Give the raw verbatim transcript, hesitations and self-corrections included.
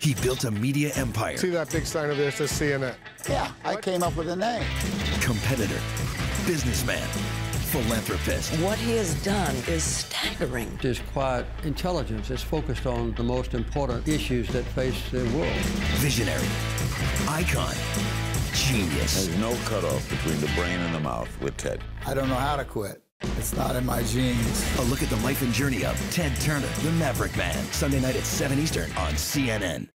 He built a media empire. See that big sign over there that says C N N? Yeah, I came up with the name. Competitor, businessman, philanthropist. What he has done is staggering. His quiet intelligence is focused on the most important issues that face the world. Visionary, icon, genius. There's no cutoff between the brain and the mouth with Ted. I don't know how to quit. It's not in my genes. A look at the life and journey of Ted Turner, the Maverick Man. Sunday night at seven Eastern on C N N.